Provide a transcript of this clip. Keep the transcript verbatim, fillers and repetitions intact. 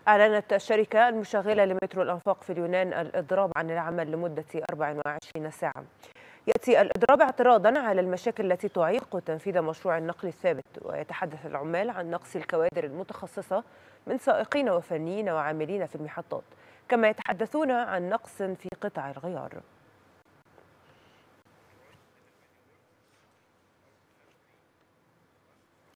أعلنت الشركة المشغلة لمترو الأنفاق في اليونان الإضراب عن العمل لمدة أربع وعشرين ساعة. يأتي الإضراب اعتراضا على المشاكل التي تعيق تنفيذ مشروع النقل الثابت، ويتحدث العمال عن نقص الكوادر المتخصصة من سائقين وفنيين وعاملين في المحطات، كما يتحدثون عن نقص في قطع الغيار.